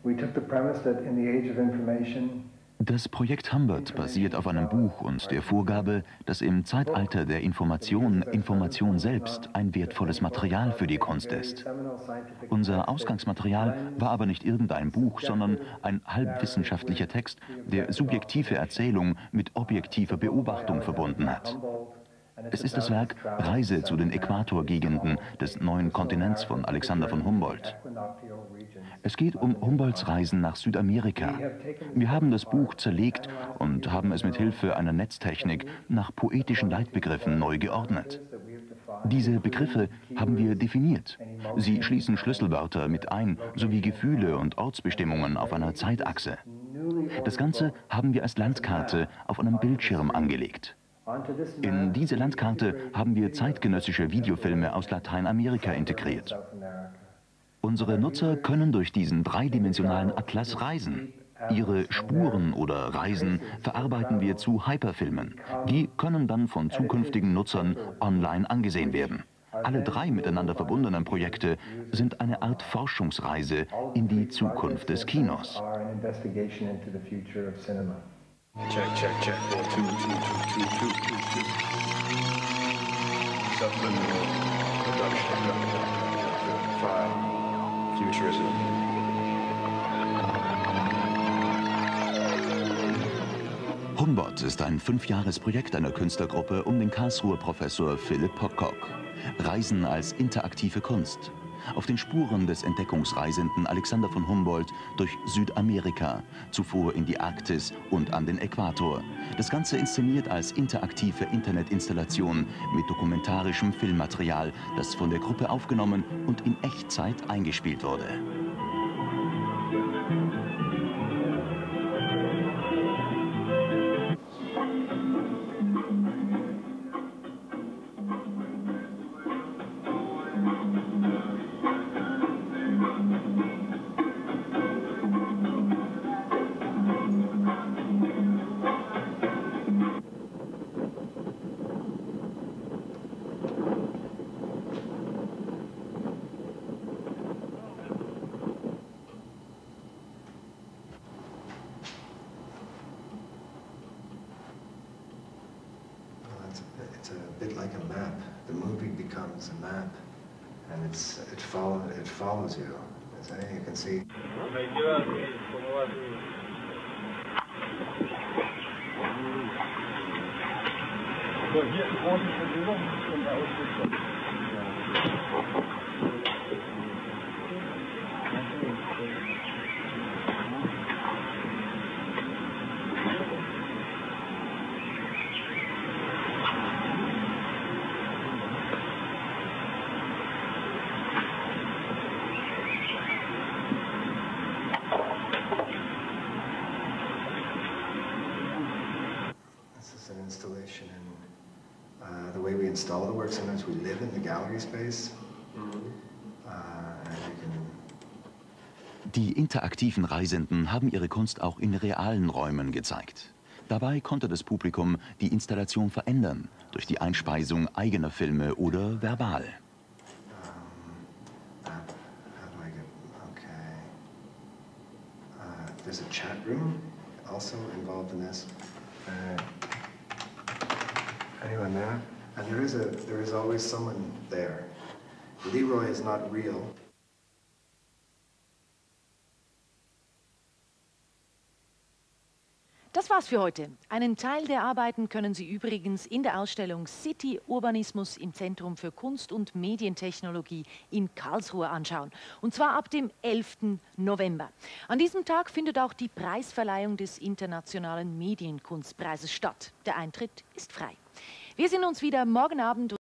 Das Projekt Humboldt basiert auf einem Buch und der Vorgabe, dass im Zeitalter der Information selbst ein wertvolles Material für die Kunst ist. Unser Ausgangsmaterial war aber nicht irgendein Buch, sondern ein halbwissenschaftlicher Text, der subjektive Erzählung mit objektiver Beobachtung verbunden hat. Es ist das Werk Reise zu den Äquatorgegenden des neuen Kontinents von Alexander von Humboldt. Es geht um Humboldts Reisen nach Südamerika. Wir haben das Buch zerlegt und haben es mit Hilfe einer Netztechnik nach poetischen Leitbegriffen neu geordnet. Diese Begriffe haben wir definiert. Sie schließen Schlüsselwörter mit ein, sowie Gefühle und Ortsbestimmungen auf einer Zeitachse. Das Ganze haben wir als Landkarte auf einem Bildschirm angelegt. In diese Landkarte haben wir zeitgenössische Videofilme aus Lateinamerika integriert. Unsere Nutzer können durch diesen dreidimensionalen Atlas reisen. Ihre Spuren oder Reisen verarbeiten wir zu Hyperfilmen. Die können dann von zukünftigen Nutzern online angesehen werden. Alle drei miteinander verbundenen Projekte sind eine Art Forschungsreise in die Zukunft des Kinos. Check, check, check. 2, 2, 2, 2, 2, 2. Subliminal production. 5. Futurism. Humboldt ist ein 5-Jahres-Projekt einer Künstlergruppe um den Karlsruher Professor Philipp Pocock. Reisen als interaktive Kunst. Auf den Spuren des Entdeckungsreisenden Alexander von Humboldt durch Südamerika, zuvor in die Arktis und an den Äquator. Das Ganze inszeniert als interaktive Internetinstallation mit dokumentarischem Filmmaterial, das von der Gruppe aufgenommen und in Echtzeit eingespielt wurde. It's a bit like a map. The movie becomes a map, and it follows you. As you can see. Installation and the way we install the work. Sometimes we live in the gallery space. Die interaktiven Reisenden haben ihre Kunst auch in realen Räumen gezeigt. Dabei konnte das Publikum die Installation verändern, durch die Einspeisung eigener Filme oder verbal. There's a chat room also involved in this. Anyone there? And there is always someone there. Leroy is not real. Das war's für heute. Einen Teil der Arbeiten können Sie übrigens in der Ausstellung City Urbanismus im Zentrum für Kunst- und Medientechnologie in Karlsruhe anschauen. Und zwar ab dem 11. November. An diesem Tag findet auch die Preisverleihung des Internationalen Medienkunstpreises statt. Der Eintritt ist frei. Wir sehen uns wieder morgen Abend.